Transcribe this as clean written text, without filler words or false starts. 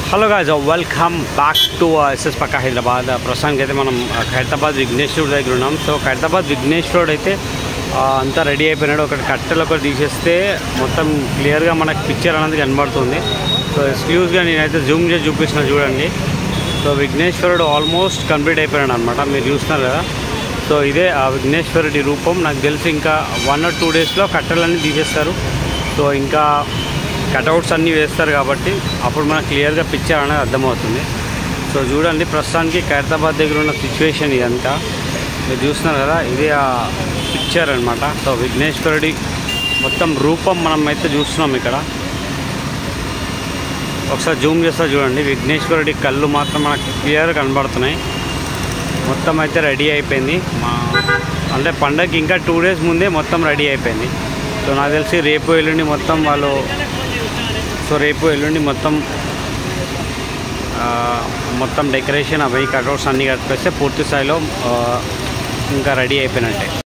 Hello guys, welcome back to SS Pakka Hyderabad. ప్రస్తుతానికి అయితే మనం ఖైరతాబాద్ విఘ్నేశ్వరుడు దగ్గర ఉన్నాం. సో ఖైరతాబాద్ విఘ్నేశ్వరుడు అయితే అంతా రెడీ అయిపోయినాడు. ఒకటి కట్టెలు ఒకటి తీసేస్తే మొత్తం క్లియర్గా మనకు పిక్చర్ అనేది కనబడుతుంది. సో ఎక్స్క్లూజ్గా నేనైతే జూమ్ చేసి చూపిస్తున్నా చూడండి. సో విఘ్నేశ్వరుడు ఆల్మోస్ట్ కంప్లీట్ అయిపోయాడు అనమాట, మీరు చూస్తున్నారు కదా. సో ఇదే ఆ విఘ్నేశ్వరుడి రూపం. నాకు తెలిసి ఇంకా 1 or 2 డేస్లో కట్టెలన్నీ తీసేస్తారు. సో ఇంకా కటౌట్స్ అన్నీ వేస్తారు కాబట్టి అప్పుడు మనకు క్లియర్గా పిక్చర్ అనేది అర్థమవుతుంది. సో చూడండి, ప్రస్తుతానికి ఖైరతాబాద్ దగ్గర ఉన్న సిచ్యువేషన్ ఇదంతా మీరు చూస్తున్నారు కదా. ఇదే ఆ పిక్చర్ అనమాట. సో విఘ్నేశ్వరుడి మొత్తం రూపం మనం అయితే చూస్తున్నాం ఇక్కడ. ఒకసారి జూమ్ చేస్తా చూడండి. విఘ్నేశ్వరుడి కళ్ళు మాత్రం మనకు క్లియర్గా కనబడుతున్నాయి. మొత్తం అయితే రెడీ అయిపోయింది. అంటే పండగకి ఇంకా 2 డేస్ ముందే మొత్తం రెడీ అయిపోయింది. సో నాకు తెలిసి రేపు ఎల్లుండి మొత్తం వాళ్ళు మొత్తం డెకరేషన్ అవి కటౌట్స్ అన్నీ కట్టేస్తే పూర్తి స్థాయిలో ఇంకా రెడీ అయిపోయినట్టే.